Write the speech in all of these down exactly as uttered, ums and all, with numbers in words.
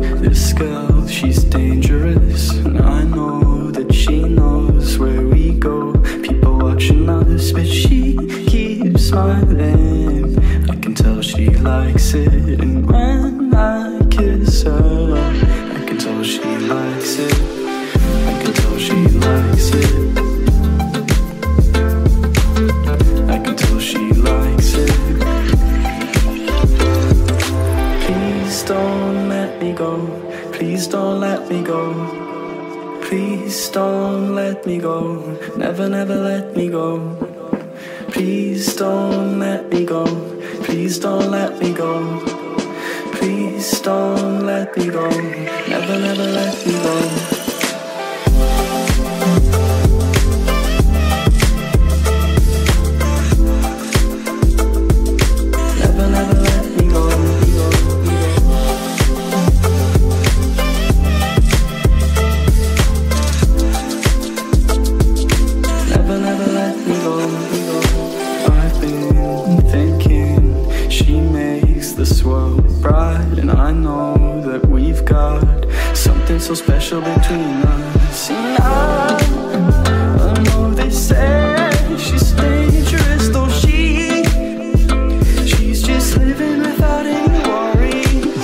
This girl, she's dangerous, and I know that she knows where we go. People watching us, but she keeps smiling. I can tell she likes it, and when I kiss her, I can tell she likes it. I can tell she likes it. I can tell she likes it. Please don't let me go. Please don't let me go. Please don't let me go. Never, never let me go. Please don't let me go. Please don't let me go. Please don't let me go. Never, never let me go. And I know that we've got something so special between us. And I, I know they say she's dangerous, though she She's just living without any worries.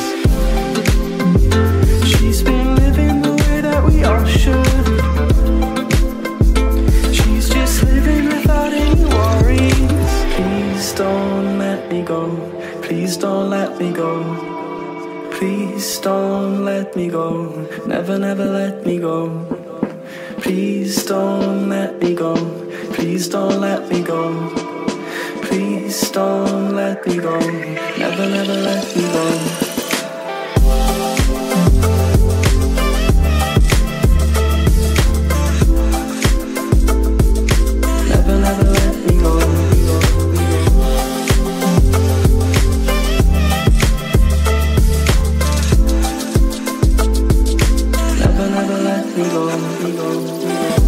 She's been living the way that we all should. She's just living without any worries. Please don't let me go. Please don't let me go. Please don't let me go. Never, never let me go. Please don't let me go. Please don't let me go. Please don't let me go. Never, never let me go. Never, never let me go. Never let me go, me go, me go.